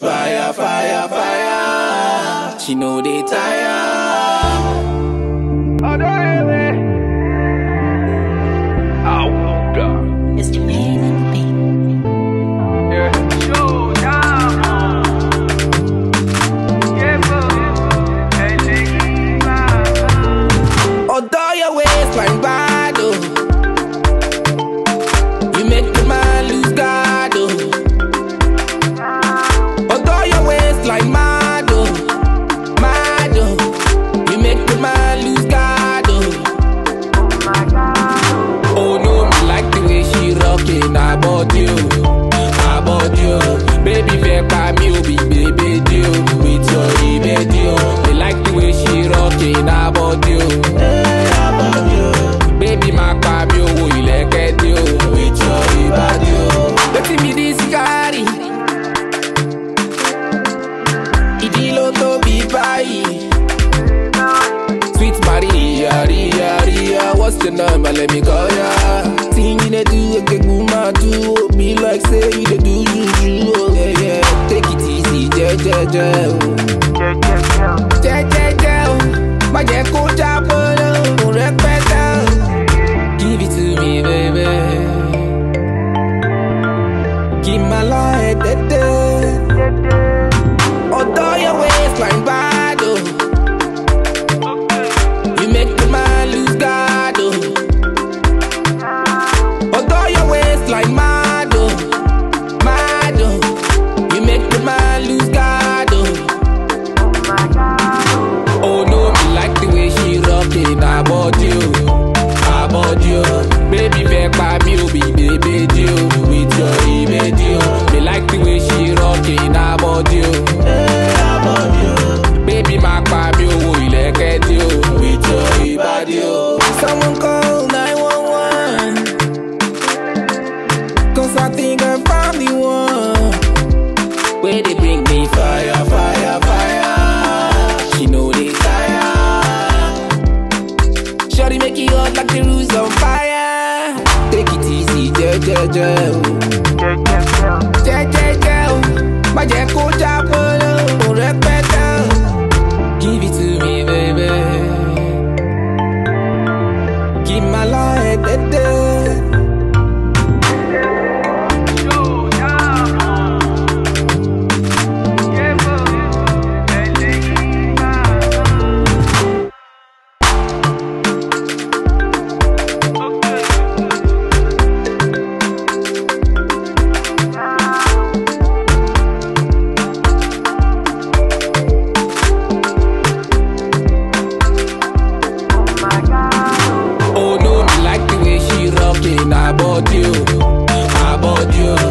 Fire, fire, fire. She know they tire. Oh, no, oh, God. It's Jomane and the beat. Yeah. Show down. Yeah, bro. Hey, although your waistline bad, oh, you make the man lose God, oh. Although your waistline mad, oh, mad, oh, you make the man lose God, oh. Oh no, me like the way she rockin', I bought you, baby, back by me, oh, baby, deal with your baby, me like the way she rockin', I bought you, baby, my baby, oh, you like it, deal with your baby, let me this carry, idilo to be by, sweet Maria, Ria, what's your number? Let me call ya. Thing you dey do, a good woman too. Be like say you dey do juju, oh yeah yeah. Take it easy, je, ma jẹ́ kó jábọ́ lọ́wọ́ rẹpẹtẹ. Give it to me, baby. Keep my life dead. Although your waistline bad, oh, you make the man lose God, oh. Although your waistline mad, oh, mad, oh, you make the man lose God, oh. Oh no, me like the way she rockin', I bought you, baby, back by me, oh, baby, deal with your baby, me like the way she rockin', I bought you, baby, my baby, oh, you like it, deal with your body, oh. Someone call 911, 'cause I think I found the one. Where they bring me fire, fire, fire. She know they tire. Shorty make it hot like the roof's on fire. Take it easy, je. Ma jẹ́ kó jábọ́ lọ́wọ́ rẹpẹtẹ. Give it to me, baby. Keep my life dead. I bought you,